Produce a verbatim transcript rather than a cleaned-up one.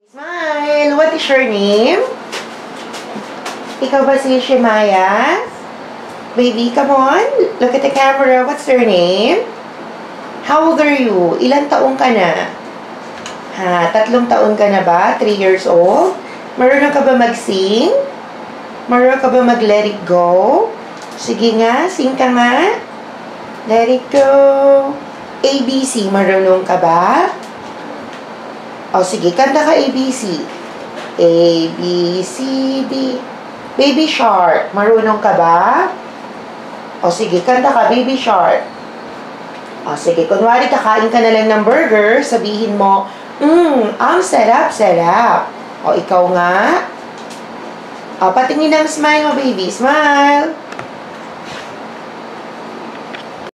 Smile! What is your name? Ikaw ba si Shemaiah? Baby, come on. Look at the camera. What's your name? How old are you? Ilang taong ka na? Ha, tatlong taon ka na ba? Three years old? Marunong ka ba mag-sing? Marunong ka ba mag-let it go? Sige nga, sing ka nga. Let it go. A B C, marunong ka ba? O sige, kanta ka A B C. A, B, C, D. Baby Shark, marunong ka ba? O sige, kanta ka Baby Shark. O sige, kunwari kakain ka na lang ng burger, sabihin mo, Mmm, ang sarap, sarap. O ikaw nga. O, patingin ang smile mo, baby. Smile.